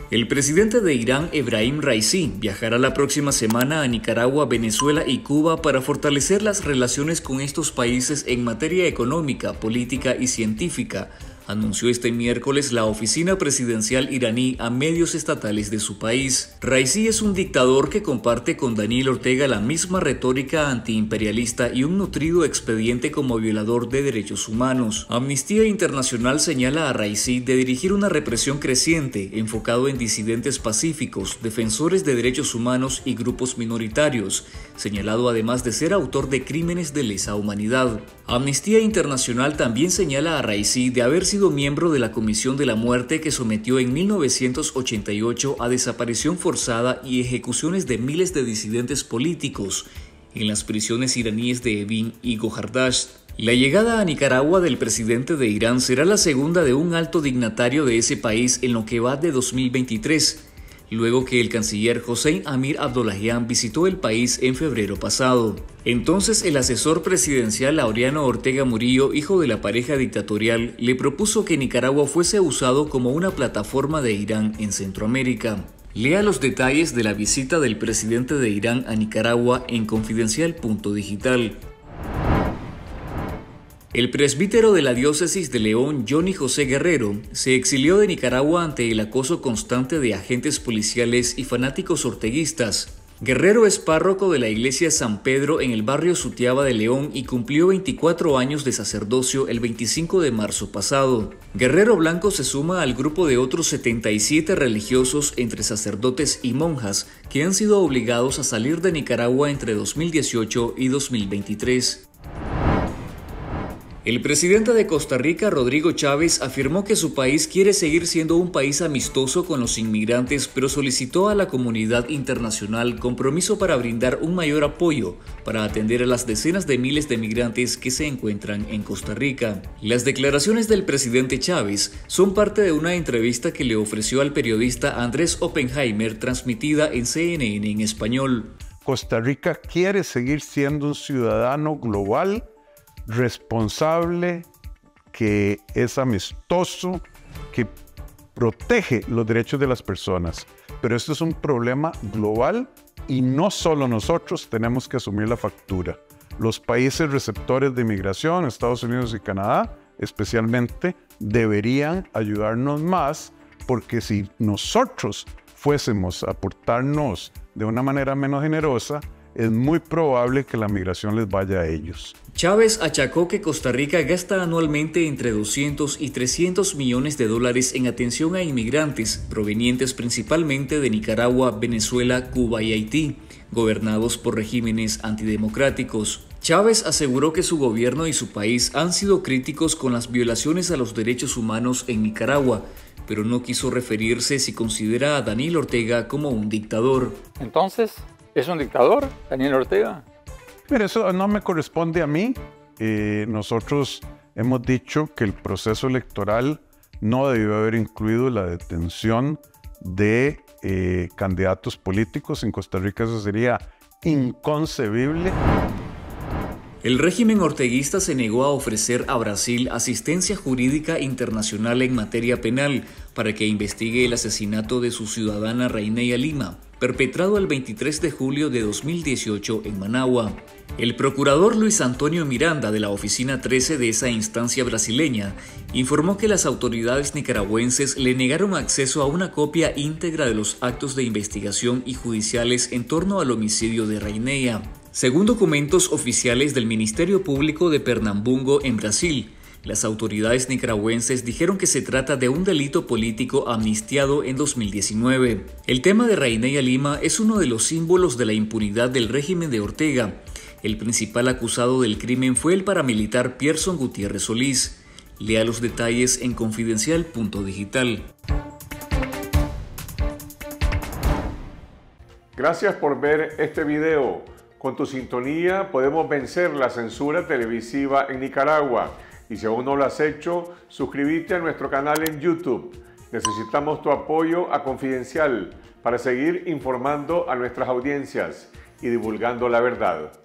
El presidente de Irán, Ebrahim Raisi, viajará la próxima semana a Nicaragua, Venezuela y Cuba para fortalecer las relaciones con estos países en materia económica, política y científica, anunció este miércoles la oficina presidencial iraní a medios estatales de su país. Raisi es un dictador que comparte con Daniel Ortega la misma retórica antiimperialista y un nutrido expediente como violador de derechos humanos. Amnistía Internacional señala a Raisi de dirigir una represión creciente enfocado en disidentes pacíficos, defensores de derechos humanos y grupos minoritarios, señalado además de ser autor de crímenes de lesa humanidad. Amnistía Internacional también señala a Raisi de haber sido miembro de la Comisión de la Muerte que sometió en 1988 a desaparición forzada y ejecuciones de miles de disidentes políticos en las prisiones iraníes de Evin y Gohardasht. La llegada a Nicaragua del presidente de Irán será la segunda de un alto dignatario de ese país en lo que va de 2023, luego que el canciller Hossein Amir Abdollahian visitó el país en febrero pasado. Entonces el asesor presidencial Laureano Ortega Murillo, hijo de la pareja dictatorial, le propuso que Nicaragua fuese usado como una plataforma de Irán en Centroamérica. Lea los detalles de la visita del presidente de Irán a Nicaragua en Confidencial.digital. El presbítero de la diócesis de León, Johnny José Guerrero, se exilió de Nicaragua ante el acoso constante de agentes policiales y fanáticos orteguistas. Guerrero es párroco de la iglesia San Pedro en el barrio Sutiaba de León y cumplió 24 años de sacerdocio el 25 de marzo pasado. Guerrero Blanco se suma al grupo de otros 77 religiosos entre sacerdotes y monjas que han sido obligados a salir de Nicaragua entre 2018 y 2023. El presidente de Costa Rica, Rodrigo Chávez, afirmó que su país quiere seguir siendo un país amistoso con los inmigrantes, pero solicitó a la comunidad internacional compromiso para brindar un mayor apoyo para atender a las decenas de miles de migrantes que se encuentran en Costa Rica. Las declaraciones del presidente Chávez son parte de una entrevista que le ofreció al periodista Andrés Oppenheimer, transmitida en CNN en español. Costa Rica quiere seguir siendo un ciudadano global, responsable, que es amistoso, que protege los derechos de las personas. Pero esto es un problema global y no solo nosotros tenemos que asumir la factura. Los países receptores de inmigración, Estados Unidos y Canadá, especialmente, deberían ayudarnos más, porque si nosotros fuésemos a portarnos de una manera menos generosa, es muy probable que la migración les vaya a ellos. Chávez achacó que Costa Rica gasta anualmente entre 200 y 300 millones de dólares en atención a inmigrantes provenientes principalmente de Nicaragua, Venezuela, Cuba y Haití, gobernados por regímenes antidemocráticos. Chávez aseguró que su gobierno y su país han sido críticos con las violaciones a los derechos humanos en Nicaragua, pero no quiso referirse si considera a Daniel Ortega como un dictador. Entonces, ¿es un dictador, Daniel Ortega? Pero eso no me corresponde a mí. Nosotros hemos dicho que el proceso electoral no debió haber incluido la detención de candidatos políticos. En Costa Rica eso sería inconcebible. El régimen orteguista se negó a ofrecer a Brasil asistencia jurídica internacional en materia penal para que investigue el asesinato de su ciudadana Raineya Lima, perpetrado el 23 de julio de 2018 en Managua. El procurador Luis Antonio Miranda, de la Oficina 13 de esa instancia brasileña, informó que las autoridades nicaragüenses le negaron acceso a una copia íntegra de los actos de investigación y judiciales en torno al homicidio de Raineya. Según documentos oficiales del Ministerio Público de Pernambuco en Brasil, las autoridades nicaragüenses dijeron que se trata de un delito político amnistiado en 2019. El tema de Raineya Lima es uno de los símbolos de la impunidad del régimen de Ortega. El principal acusado del crimen fue el paramilitar Pierson Gutiérrez Solís. Lea los detalles en Confidencial.digital. Gracias por ver este video. Con tu sintonía podemos vencer la censura televisiva en Nicaragua. Y si aún no lo has hecho, suscríbete a nuestro canal en YouTube. Necesitamos tu apoyo a Confidencial para seguir informando a nuestras audiencias y divulgando la verdad.